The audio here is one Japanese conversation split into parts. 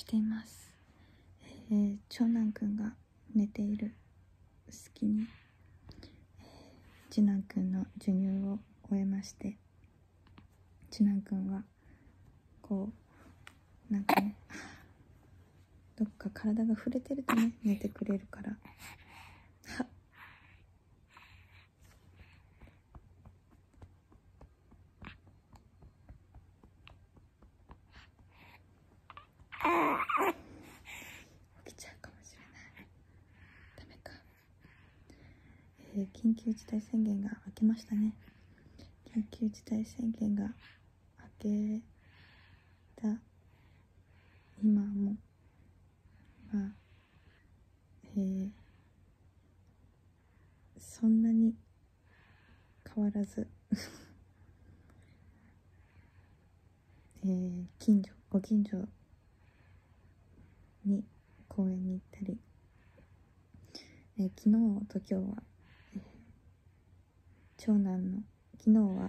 しています。長男くんが寝ている隙に、次男くんの授乳を終えまして、次男くんはこうなんかね、どっか体が触れてるとね、寝てくれるから、はっ、起きちゃうかもしれない。ダメか。緊急事態宣言が明けましたね。緊急事態宣言が明けた今も、そんなに変わらずご近所に公園に行ったり、昨日と今日は、長男の昨日も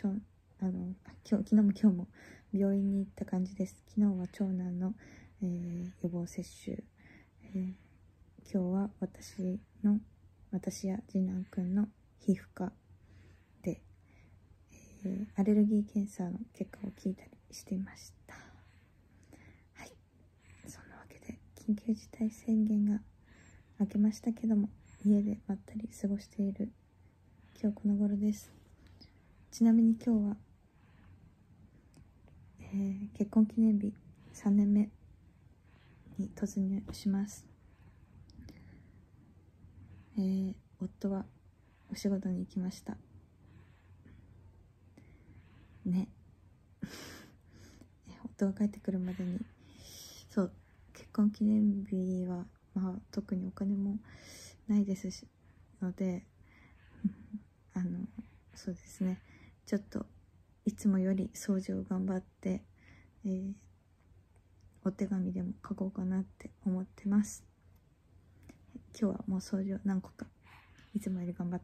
今日も病院に行った感じです。昨日は長男の、予防接種、今日は私や次男くんの皮膚科で、アレルギー検査の結果を聞いたりしていました。はい、そんなわけで緊急事態宣言が明けましたけども、家でまったり過ごしている今日この頃です。ちなみに今日は、結婚記念日3年目に突入します。夫はお仕事に行きましたね。夫が帰ってくるまでに、そう結婚記念日は特にお金もないですのでそうですね、ちょっといつもより掃除を頑張って、お手紙でも書こうかなって思ってます。今日はもう掃除を何個かいつもより頑張った。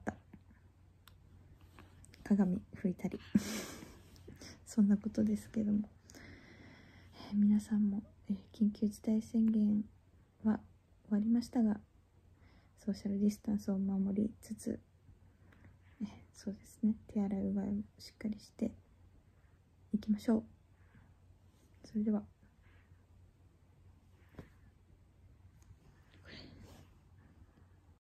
鏡拭いたりそんなことですけども、皆さんも、緊急事態宣言は終わりましたが、ソーシャルディスタンスを守りつつ、そうですね、手洗いうがいをしっかりしていきましょう。それでは。